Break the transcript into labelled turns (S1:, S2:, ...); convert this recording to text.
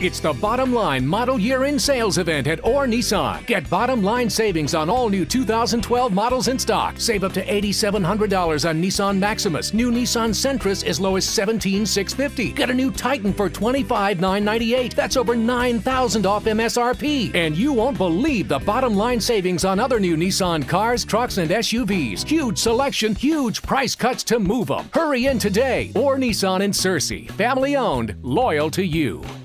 S1: It's the Bottom Line Model Year-End Sales Event at Orr Nissan. Get bottom line savings on all new 2012 models in stock. Save up to $8,700 on Nissan Maximus. New Nissan Sentras as low as $17,650. Get a new Titan for $25,998. That's over $9,000 off MSRP. And you won't believe the bottom line savings on other new Nissan cars, trucks, and SUVs. Huge selection, huge price cuts to move them. Hurry in today. Orr Nissan in Searcy. Family owned, loyal to you.